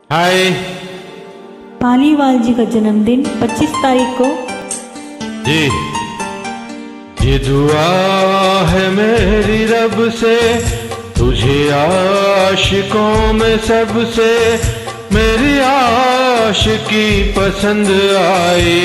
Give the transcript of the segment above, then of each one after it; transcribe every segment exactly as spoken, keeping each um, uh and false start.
हाय। पालीवाल जी का जन्मदिन पच्चीस तारीख को। जी, ये दुआ है मेरी रब से, तुझे आशिकों में सबसे मेरी आशिकी पसंद आए,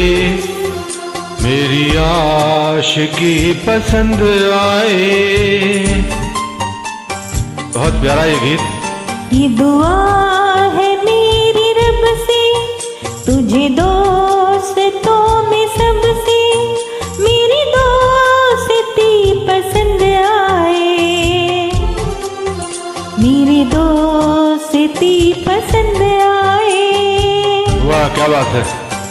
मेरी आशिकी पसंद आए। बहुत प्यारा ये गीत। ये दुआ है मेरी रब से, तुझे दोस्तों में सबसे मेरी दोस्ती पसंद आए, मेरी दोस्ती पसंद आए। वाह, क्या बात है।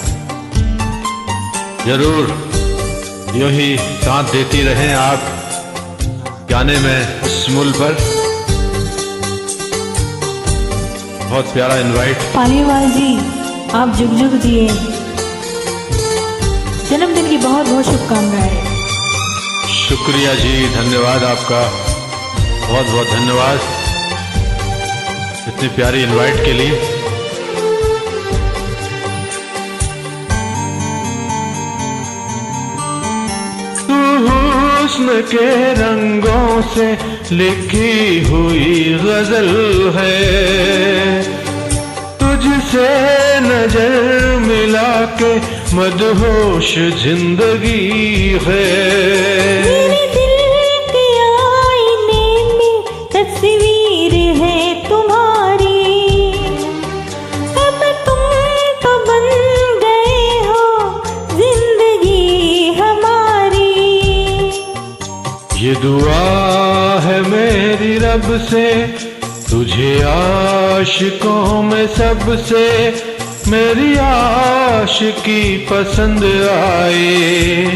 जरूर यूं ही साथ देती रहें आप गाने में इस मूल पर। बहुत प्यारा इनवाइट। पालीवाल जी, आप जुग जुग जिए। जन्मदिन की बहुत बहुत शुभकामनाएं। शुक्रिया जी, धन्यवाद आपका, बहुत बहुत धन्यवाद इतनी प्यारी इनवाइट के लिए। तू हुस्न के रंगों से लिखी हुई गजल है, तुझसे नजर मिला के मदहोश जिंदगी है। मेरे दिल के आईने में तस्वीर है तुम्हारी, अब तुम तो बन गए हो जिंदगी हमारी। ये दुआ है मेरी रब से, तुझे आशिकों में सबसे मेरी आशिकी पसंद आए,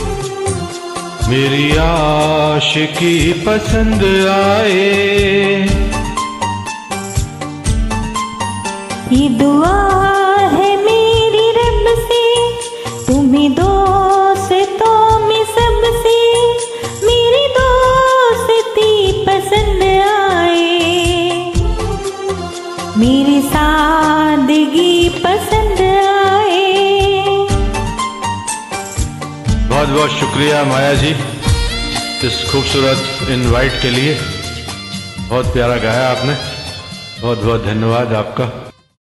मेरी आशिकी पसंद आए। ये दुआ है मेरी रब से, तुम्हें दोस्तों में सबसे मेरी दोस्ती पसंद आए, मेरी सादगी पसंद आए। बहुत बहुत शुक्रिया माया जी इस खूबसूरत इनवाइट के लिए। बहुत प्यारा गाया आपने, बहुत बहुत धन्यवाद आपका।